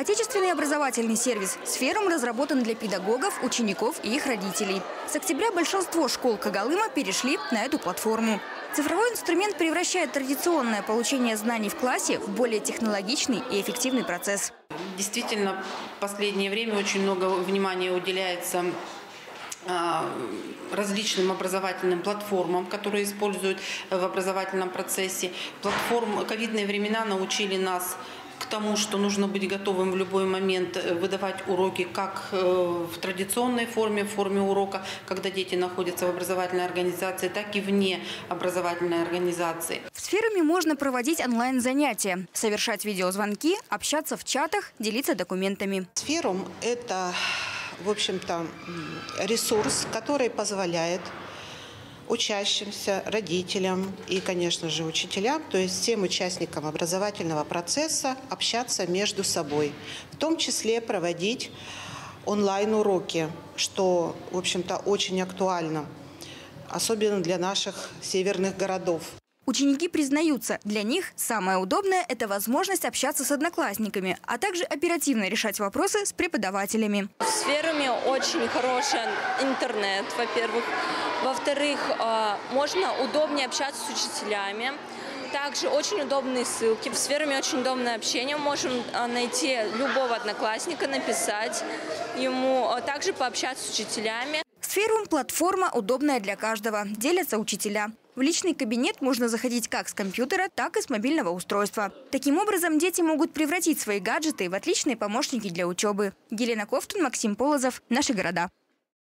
Отечественный образовательный сервис «Сферум» разработан для педагогов, учеников и их родителей. С октября большинство школ Когалыма перешли на эту платформу. Цифровой инструмент превращает традиционное получение знаний в классе в более технологичный и эффективный процесс. Действительно, в последнее время очень много внимания уделяется различным образовательным платформам, которые используют в образовательном процессе. Ковидные времена научили нас к тому, что нужно быть готовым в любой момент выдавать уроки как в традиционной форме, в форме урока, когда дети находятся в образовательной организации, так и вне образовательной организации. В «Сферуме» можно проводить онлайн-занятия, совершать видеозвонки, общаться в чатах, делиться документами. «Сферум» – это, в общем-то, ресурс, который позволяет учащимся, родителям и, конечно же, учителям, то есть всем участникам образовательного процесса общаться между собой, в том числе проводить онлайн-уроки, что, в общем-то, очень актуально, особенно для наших северных городов. Ученики признаются, для них самое удобное – это возможность общаться с одноклассниками, а также оперативно решать вопросы с преподавателями. В «Сферуме» очень хороший интернет, во-первых. Во-вторых, можно удобнее общаться с учителями. Также очень удобные ссылки. В «Сферуме» очень удобное общение. Можем найти любого одноклассника, написать ему, также пообщаться с учителями. «Сферум» – платформа, удобная для каждого. Делятся учителя. В личный кабинет можно заходить как с компьютера, так и с мобильного устройства. Таким образом, дети могут превратить свои гаджеты в отличные помощники для учебы. Елена Ковтун, Максим Полозов. Наши города.